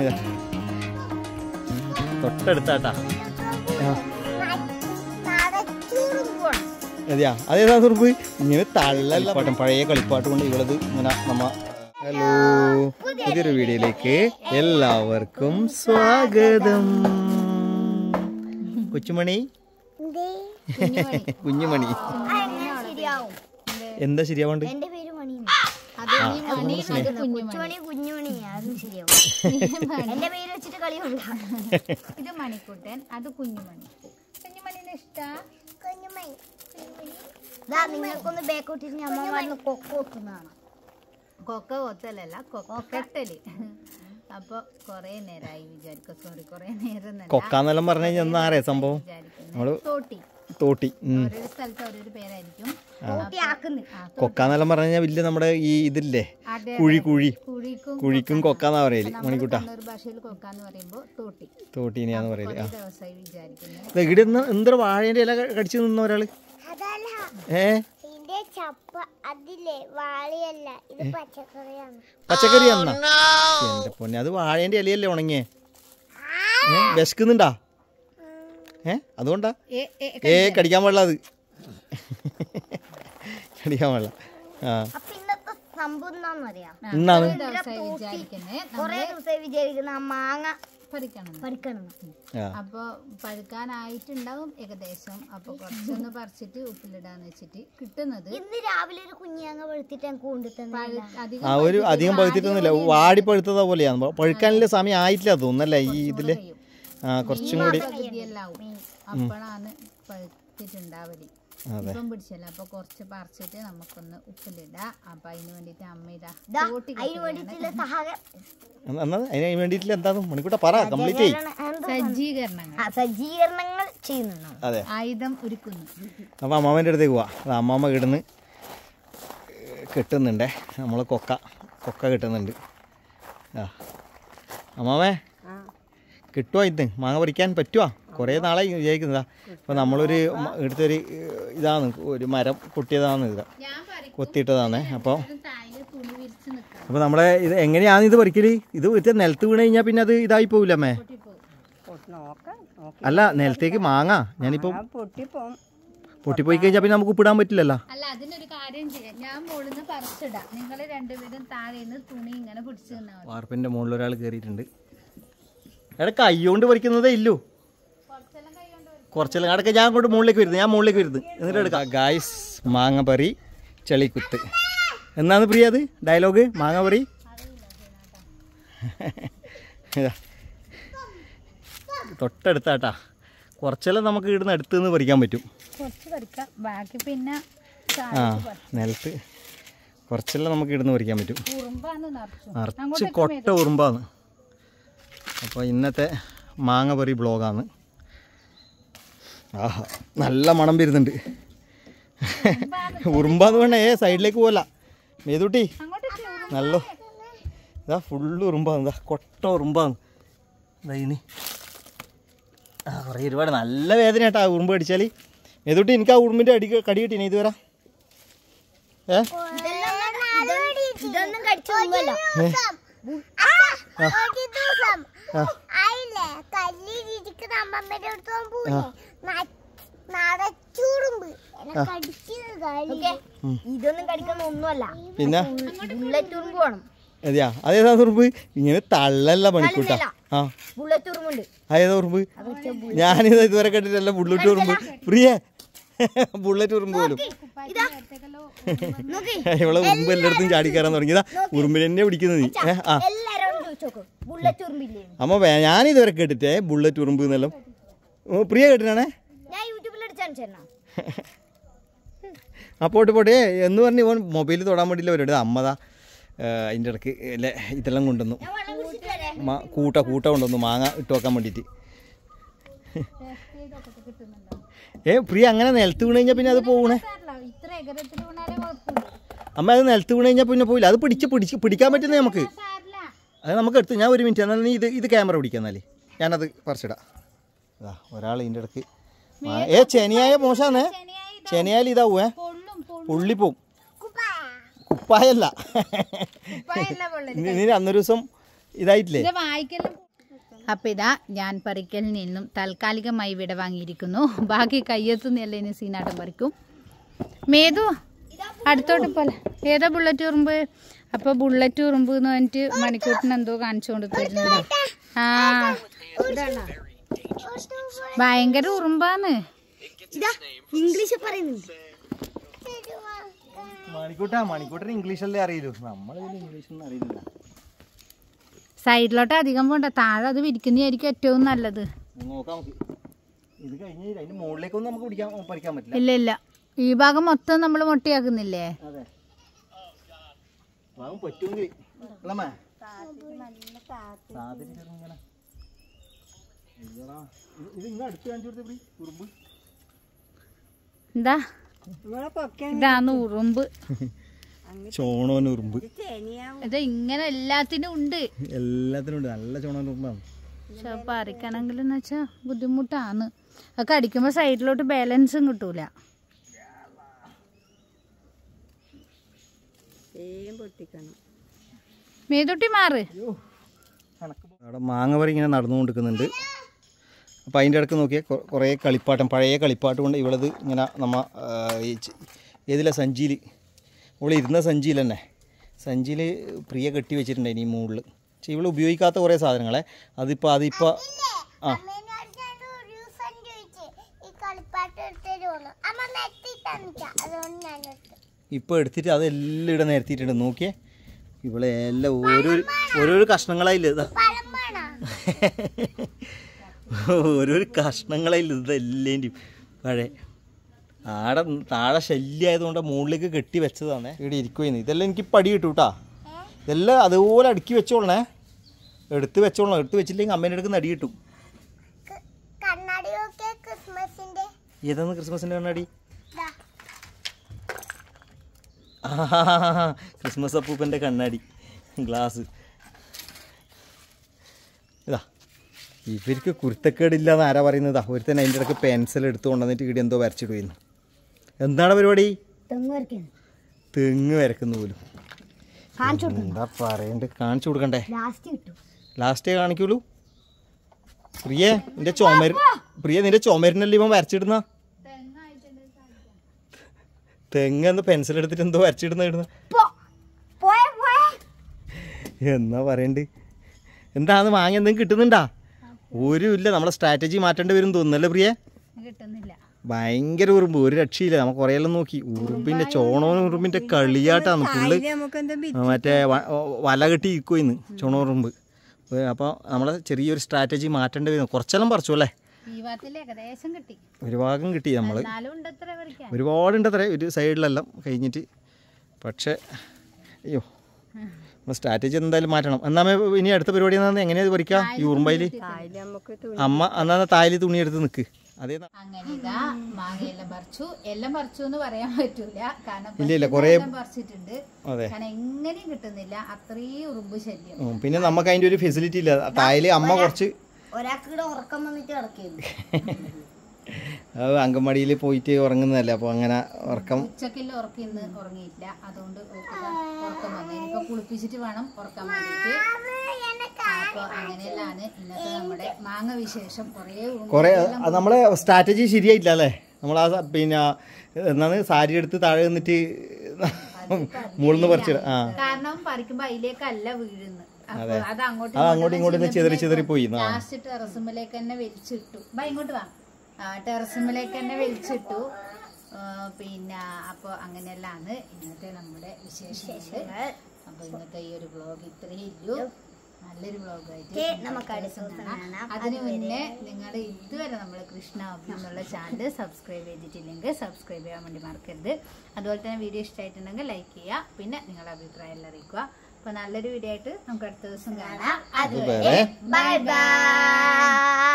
തൊട്ടടുത്താട്ടാ. അതെയാ, അതേതാ തുറപ്പ്? ഇങ്ങനെ തള്ളല്ല പഴയ കളിപ്പാട്ട് കൊണ്ട് ഇവളത് ഇങ്ങനെ നമ്മ. ഹലോ, പുതിയൊരു വീഡിയോയിലേക്ക് എല്ലാവർക്കും സ്വാഗതം. കൊച്ചുമണി, കുഞ്ഞുമണി, എന്താ ശരിയാവണ്ട്? ഇത് മണിക്കുട്ടൻ, അത് കുഞ്ഞുമണി. കുഞ്ഞുമണിനെ ഇഷ്ടാ? നിങ്ങൾക്കൊന്ന് ബേക്കോട്ടിന് അമ്മ കൊക്ക കൊത്തുന്നതാണ്. കൊക്ക കൊത്തലല്ല, കൊക്ക കെട്ടല്. അപ്പൊ കൊറേ നേരമായി വിചാരിക്കും. സോറി, കൊറേ നേരം കൊക്കാന്നെല്ലാം പറഞ്ഞു കഴിഞ്ഞാൽ എന്നാ അറിയാം സംഭവം? തോട്ടി. തോട്ടി ഓരോരു സ്ഥലത്ത് ഓരോരു പേരായിരിക്കും. കൊക്കാന്നെല്ലാം പറഞ്ഞു കഴിഞ്ഞാൽ വലിയ നമ്മുടെ ഈ ഇതില്ലേ കുഴിക്കും കൊക്കാന്നാ പറയല്. മണിക്കൂട്ടാ ഭാഷയിൽ കൊക്കാന്ന് പറയുമ്പോ തോട്ടി, തോട്ടീനെയാന്ന് പറയല്. ദിവസമായി വിചാരിക്കുന്നത്. ഇവിടെ എന്തൊരു വാഴേന്റെ ഇല കടിച്ചു നിന്ന ഒരാള്. പച്ചക്കറിയാന്നാ? എന്റെ പൊന്നെ, അത് വാഴേന്റെ ഇലയല്ലേ ഉണങ്ങിയേ? വിശക്കുന്നുണ്ടാ? അതുകൊണ്ടാ കടിക്കാൻ പാടില്ല, അത് കടിക്കാൻ പാടില്ല. അപ്പൊ പഴുക്കാനായിട്ടുണ്ടാവും ഏകദേശം. അപ്പൊ കുറച്ചൊന്ന് പറിച്ചിട്ട് ഉപ്പിലിടാന്ന് വെച്ചിട്ട് കിട്ടുന്നത്. ഇന്ന് രാവിലെ ഒരു കുഞ്ഞാങ്ങ പഴുത്തിട്ട് അധികം പഴുത്തിട്ടൊന്നുമില്ല, വാടി പഴുത്തതാ പോലെയാണ്. പഴുക്കാനുള്ള സമയം ആയിട്ടില്ല തോന്നല്ലേ ഈ ഇതില്. കുറച്ചും കൂടി അപ്പോഴാണ് പഴുത്തിട്ടുണ്ടാവല്. ഇപ്പം പിടിച്ചല്ല. അപ്പൊ കുറച്ച് പറിച്ചിട്ട് നമുക്കൊന്ന് ഉപ്പിലിടാം. അപ്പൊ അതിന് വേണ്ടിട്ട് അമ്മ അതിന് വേണ്ടിട്ടില്ല എന്താ മണിക്കൂട്ട പറ, കംപ്ലീറ്റ് സജ്ജീകരണങ്ങൾ ചെയ്യുന്നു. അതെ, ആയുധം ഒരുക്കുന്നു. അപ്പൊ അമ്മാമ്മന്റെ അടുത്തേക്ക് പോവാ. അമ്മാമ്മ കിടന്ന് കെട്ടുന്നുണ്ടേ, നമ്മള് കൊക്ക കിട്ടുന്നുണ്ട്. അമ്മാമ്മേ, കിട്ടുമോ? ഇത് മാങ്ങ പറിക്കാൻ പറ്റുമോ? കുറേ നാളായി വിചാരിക്കുന്നതാ. അപ്പോൾ നമ്മളൊരു എടുത്തൊരു ഇതാണ്, ഒരു മരം പൊട്ടിയതാണ്, ഇത് കൊത്തിയിട്ടതാണ്. അപ്പോൾ നമ്മുടെ ഇത് എങ്ങനെയാണ് ഇത് പറിക്കല്? ഇത് നിലത്ത് വീണ് കഴിഞ്ഞാൽ പിന്നെ അത് ഇതായി പോവില്ല അമ്മേ? അല്ല, നിലത്തേക്ക് മാങ്ങ ഞാനിപ്പോൾ പൊട്ടിപ്പോയി കഴിഞ്ഞാൽ പിന്നെ നമുക്ക് ഉപ്പിടാൻ പറ്റില്ലല്ലോ. അല്ല, അതിനൊരു കാര്യം ചെയ്യാം. ഞാൻ മുകളിൽ പറിച്ചിടാം, നിങ്ങൾ രണ്ടുപേരും താഴെ തുണി ഇങ്ങനെ പിടിച്ചു. വാർപ്പിൻ്റെ മുകളിൽ ഒരാൾ കയറിയിട്ടുണ്ട്. എടാ, കൈകൊണ്ട് പറിക്കുന്നതേ ഇല്ലു, കുറച്ചെല്ലാം അടക്കം. ഞാൻ കൊണ്ട് മുകളിലേക്ക് വരുന്നത് എന്നിട്ട് എടുക്കാം. ഗായ്സ്, മാങ്ങ പറി ചെളിക്കുത്ത് എന്നാന്ന് പ്രിയ അത് ഡയലോഗ്? മാങ്ങ പറി തൊട്ടടുത്താട്ടാ. കുറച്ചെല്ലാം നമുക്ക് ഇവിടുന്ന് അടുത്ത് നിന്ന് പറിക്കാൻ പറ്റും. നിലത്ത് കുറച്ചെല്ലാം നമുക്ക് ഇവിടുന്ന് പറിക്കാൻ പറ്റും. നിറച്ച് കൊട്ട ഉറുമ്പാണ്. അപ്പോൾ ഇന്നത്തെ മാങ്ങ പറി ബ്ലോഗാണ്. ആഹാ, നല്ല മണം വരുന്നുണ്ട്. ഉറുമ്പാന്ന് വേണേ സൈഡിലേക്ക് പോകല മേതൂട്ടി. നല്ല ഇതാ ഫുള്ള് ഉറുമ്പാണ്, ഇതാ കൊട്ട ഉറുമ്പാണ്. ഇതാ ഇനി കുറേ ഒരുപാട് നല്ല വേദന കേട്ടാ ഉറുമ്പ് കടിച്ചാൽ. മേതൂട്ടി, എനിക്ക് ആ ഉറുമ്പിൻ്റെ കടി കിട്ടീനെ ഇതുവരെ? ഇതൊന്നും കടിക്കുന്ന ഒന്നുമല്ല, പിന്നെ ബുള്ളറ്റ് ഉറുമ്പ് വേണം. അതെയാ, അതേതാ ഉറുമ്പ്? ഇങ്ങനെ തള്ളല്ല മണിക്കൂട്ടാ. ബുള്ളറ്റ് ഉറുമ്പുണ്ട്. അതേതാ ഉറുമ്പ്? ഞാനിത് ഇതുവരെ കണ്ടിട്ടല്ല ബുള്ളറ്റ് ഉറുമ്പ്. പ്രിയ, ബുള്ളറ്റ് ഉറുമ്പ് പോലും. ഇവളെ ഉറുമ്പ് എല്ലായിടത്തും ചാടിക്കയറാൻ തുടങ്ങിയതാ. ഉറുമ്പിനെ തന്നെ പിടിക്കുന്നത് നീ. അമ്മ ഞാനിതുവരെ കേട്ടിട്ടേ ബുള്ളറ്റ് ഉറുമ്പ് എന്നെല്ലാം. പ്രിയ കേട്ടിട്ടാണേ? പോട്ടെ എന്ന് പറഞ്ഞ് ഇവൻ മൊബൈൽ തൊടാൻ വേണ്ടിയില്ല അവരോട്. അമ്മതാ അതിൻ്റെ ഇടയ്ക്ക് അല്ലേ ഇതെല്ലാം കൊണ്ടുവന്നു, കൂട്ട കൊണ്ടുവന്നു മാങ്ങ ഇട്ട് വെക്കാൻ വേണ്ടിയിട്ട്. പ്രിയ, അങ്ങനെ നിലത്ത് വീണ് കഴിഞ്ഞാൽ പിന്നെ അത് പോകണേ അമ്മ? അത് നിലത്ത് വീണ് കഴിഞ്ഞാൽ പിന്നെ പോയില്ല. അത് പിടിക്കാൻ പറ്റുന്നത് നമുക്ക്. അത് നമുക്ക് എടുത്ത് ഞാൻ ഒരു മിനിറ്റ് എന്നാൽ നീ ഇത് ക്യാമറ പിടിക്കുക. എന്നാലേ ഞാനത് പറിച്ചിടാം. ഒരാൾ ഇതിൻ്റെ ഇടയ്ക്ക് ചെനിയായ മോശാന്നേ. ചെനിയായാലും ഇതാവേ പൊള്ളിപ്പോവും. കുപ്പായല്ല. നീ അന്നൊരു ദിവസം ഇതായിട്ടില്ലേ? ഇത് വായിക്കലും. അപ്പം ഇതാ ഞാൻ പറിക്കലിൽ നിന്നും താൽക്കാലികമായി വിട വാങ്ങിയിരിക്കുന്നു. ബാക്കി കയ്യെത്തുന്നില്ല, ഇനി സീനാട്ടം പറിക്കും. മേതു അടുത്തോട്ട് പോലെ ഏതാ ബുള്ളറ്റ് ഉറുമ്പ്? അപ്പോൾ ബുള്ളറ്റ് ഉറുമ്പ് എന്ന് പറഞ്ഞിട്ട് മണിക്കൂട്ടിന് എന്തോ കാണിച്ചുകൊണ്ട് തരുന്നുണ്ടോ? ആ ഭയങ്കര ഉറുമ്പാന്ന്. ഇംഗ്ലീഷ് പറയുന്നുണ്ട്. മണിക്കൂട്ടിന് ഇംഗ്ലീഷല്ലേ അറിയില്ലൂ, നമ്മൾ ഇംഗ്ലീഷൊന്നും അറിയില്ല. സൈഡിലോട്ട് അധികം പോണ്ട, താഴെ അത് വിരിക്കുന്നതായിരിക്കും ഏറ്റവും നല്ലത്. നോക്കാം നമുക്ക്. ഇത് കഴിഞ്ഞ് അതിന്റെ മുകളിലേക്കൊന്നും നമുക്ക് പറിക്കാൻ പറ്റില്ല. ഇല്ല ഇല്ല, ഈ ഭാഗം മൊത്തം നമ്മൾ മൊട്ടയാക്കുന്നില്ലേ? അതെ, ഭാഗം പറ്റുമെങ്കിൽ ഇത് ഇങ്ങനെ അടുത്ത് കാണിച്ചു കൊടുത്തേ ഉറുമ്പ്. എന്താ ഇതാന്ന് ഉറുമ്പ്, ചോണോന് ഉറുമ്പ്. ഇത് ഇങ്ങനെ എല്ലാത്തിനും ഉണ്ട്, എല്ലാത്തിനും ഉണ്ട്. നല്ല ചോണോന് ഉറുമ്പാണ്. പക്ഷെ പറിക്കണമെങ്കിലെന്ന് വെച്ചാ ബുദ്ധിമുട്ടാണ്. അതൊക്കെ അടിക്കുമ്പോ സൈഡിലോട്ട് ബാലൻസും കിട്ടൂല. മേതൊട്ടി മാറ്. അവിടെ മാങ്ങ പറി ഇങ്ങനെ നടന്നുകൊണ്ടിരിക്കുന്നുണ്ട്. അപ്പോൾ അതിൻ്റെ ഇടയ്ക്ക് നോക്കിയാൽ കുറേ കളിപ്പാട്ടം, പഴയ കളിപ്പാട്ടം കൊണ്ട് ഇവളത് ഇങ്ങനെ ഏതിലെ സഞ്ചിയിൽ, ഇവിടെ ഇരുന്ന സഞ്ചിയിൽ തന്നെ സഞ്ചിയിൽ പ്രിയ കെട്ടി വെച്ചിട്ടുണ്ട് ഈ മുകളിൽ. പക്ഷേ ഇവൾ ഉപയോഗിക്കാത്ത കുറേ സാധനങ്ങളെ അതിപ്പോൾ ആ ഇപ്പോൾ എടുത്തിട്ട് അതെല്ലാം ഇവിടെ നിരത്തിയിട്ടുണ്ട്. നോക്കിയേ, ഇവിടെ എല്ലാം ഓരോരോ കഷ്ണങ്ങളായില്ല, ഇതാ ഓരോരോ കഷ്ണങ്ങളായില്ല ഇതെല്ലേൻ്റെയും. പഴയ ആടെ താഴെ ശല്യമായതുകൊണ്ട് മുകളിലേക്ക് കെട്ടി വെച്ചതാണ്. ഇവിടെ ഇരിക്കുമായിരുന്നു. ഇതെല്ലാം എനിക്ക് പടി കിട്ടും കേട്ടോ. ഇതെല്ലാം അതുപോലെ അടുക്കി വെച്ചോളണേ, എടുത്ത് വെച്ചോളണം. എടുത്ത് വെച്ചില്ലെങ്കിൽ അമ്മേൻ്റെ അടുത്ത് നടി കിട്ടും. ഏതാണ് ക്രിസ്മസിൻ്റെ കണ്ണാടി? ക്രിസ്മസ് അപ്പൂപ്പൻ്റെ കണ്ണാടി ഗ്ലാസ്. ഇതാ ഇവർക്ക് കുരുത്തക്കേടില്ല എന്ന് ആരാ പറയുന്നതാ? ഒരുത്തന്നെ അതിൻ്റെ ഇടയ്ക്ക് പെൻസിൽ എടുത്തു കൊണ്ടുവന്നിട്ട് ഇവിടെ എന്തോ വരച്ചിടുന്നു. എന്താണ് പരിപാടി? തെങ്ങ് വരക്കുന്നു പോലും. എന്താ പറയണ്ട്, കാണിച്ചു കൊടുക്കണ്ടേ? ലാസ്റ്റേ കാണിക്കുള്ളൂ. പ്രിയ നിന്റെ ചുമരിനല്ലേ ഇവൻ വരച്ചിടുന്ന? തെങ്ങ് എന്ന് പെൻസിൽ എടുത്തിട്ട് എന്തോ വരച്ചിടുന്ന എന്നാ പറയണ്ട്. എന്താന്ന് വാങ്ങി എന്തെങ്കിലും കിട്ടുന്നുണ്ടാ? ഒരു ഇല്ല. നമ്മളെ സ്ട്രാറ്റജി മാറ്റേണ്ടി വരും തോന്നുന്നല്ലേ പ്രിയ? ഭയങ്കര ഉറുമ്പ്, ഒരു രക്ഷയില്ല. നമുക്ക് കുറേ എല്ലാം നോക്കി. ഉറുമ്പിന്റെ ചോണോനും ഉറുമ്പിന്റെ കളിയാട്ടാണ് ഫുള്ള്. മറ്റേ വല കെട്ടി ഇരിക്കുമെന്ന് ചോണോറുമ്പ്. അപ്പോൾ നമ്മളെ ചെറിയൊരു സ്ട്രാറ്റജി മാറ്റേണ്ടി വരും. കുറച്ചെല്ലാം പറിച്ചു അല്ലേ? ഒരു ഭാഗം കിട്ടി. നമ്മൾ ഒരുപാടുണ്ട് അത്ര ഒരു സൈഡിലെല്ലാം കഴിഞ്ഞിട്ട്. പക്ഷേ അയ്യോ, നമ്മൾ സ്ട്രാറ്റജി എന്തായാലും മാറ്റണം. എന്നാ ഇനി അടുത്ത പരിപാടി എങ്ങനെയാ പറിക്കാം ഈ ഉറുമ്പയിൽ? അമ്മ എന്നാ തായല് തുണി എടുത്ത് നിൽക്ക്. അതേ അങ്ങനെ ഇതാ മാങ്ങയെല്ലാം പറിച്ചു. എല്ലാം പറിച്ചു എന്ന് പറയാൻ പറ്റൂല, കാരണം ഇല്ല കുറേ പറിച്ചിട്ടുണ്ട്. കാരണം എങ്ങനെയും കിട്ടുന്നില്ല, അത്രയും ഉറുമ്പ് ശല്യം. പിന്നെ നമുക്ക് അതിന്റെ ഒരു ഫെസിലിറ്റി ഇല്ല. തായല് അമ്മ കുറച്ച് ഉറക്കം വന്നിട്ട് കിടക്കുന്നു. അങ്കൻവാടിയിൽ പോയിട്ട് ഉറങ്ങുന്നതല്ലേ, അപ്പോൾ അങ്ങനെ ഉറക്കം ഉച്ചക്കെല്ലാം ഉറക്കം ഇന്ന് ഉറങ്ങിയില്ല. അതുകൊണ്ട് ഉറക്കം വന്നു. ഇനിയിപ്പോ കുളിപ്പിച്ചിട്ട് വേണം ഉറക്കാൻ വേണ്ടിയിട്ട്. അപ്പോൾ അങ്ങനെയല്ലാണ് ഇന്നത്തെ നമ്മുടെ മാങ്ങ വിശേഷം. കുറേ നമ്മളെ സ്ട്രാറ്റജി ശരിയായിട്ടില്ല അല്ലേ? നമ്മൾ പിന്നെ എന്നാണ് സാരി എടുത്ത് താഴെ നിന്നിട്ട് മുകളിൽ പറിച്ചിട. കാരണം പറിക്കുമ്പോ അതിലേക്കല്ല വീഴുന്നു. അത് അങ്ങോട്ടും ഇങ്ങോട്ടും ചിതറി പോയി. ലാസ്റ്റ് ടെറസുമ്മലേക്ക് തന്നെ വലിച്ചിട്ടു. ഇങ്ങോട്ട് വാ, ടെറസുമ്മലേക്ക് തന്നെ വലിച്ചിട്ടു. പിന്നെ അപ്പോൾ അങ്ങനെയല്ലാണ് ഇന്നത്തെ നമ്മുടെ വിശേഷങ്ങൾ. അപ്പോൾ ഇന്നത്തെ ഈ ഒരു വ്ളോഗ് ഇത്രയേ ഉള്ളൂ. നല്ലൊരു വ്ളോഗായിട്ട് നമുക്ക് കാണാം. അതിനു മുന്നേ നിങ്ങൾ ഇതുവരെ നമ്മൾ കൃഷ്ണ ഹോബി എന്നുള്ള ചാനൽ സബ്സ്ക്രൈബ് ചെയ്തിട്ടില്ലെങ്കിൽ സബ്സ്ക്രൈബ് ചെയ്യാൻ വേണ്ടി മറക്കരുത്. അതുപോലെ തന്നെ വീഡിയോ ഇഷ്ടമായിട്ടുണ്ടെങ്കിൽ ലൈക്ക് ചെയ്യുക. പിന്നെ നിങ്ങളുടെ അഭിപ്രായം എല്ലാം അറിയിക്കുക. അപ്പോൾ നല്ലൊരു വീഡിയോ ആയിട്ട് നമുക്ക് അടുത്ത ദിവസം കാണാം. അതുവരെ ബൈ ബൈ.